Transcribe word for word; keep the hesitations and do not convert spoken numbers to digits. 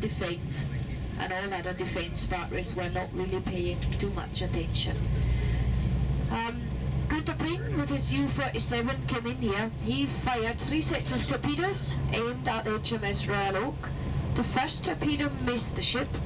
defence, and all other defence batteries were not really paying too much attention. Um, Gunter Breen with his U forty-seven came in here. He fired three sets of torpedoes aimed at H M S Royal Oak. The first torpedo missed the ship,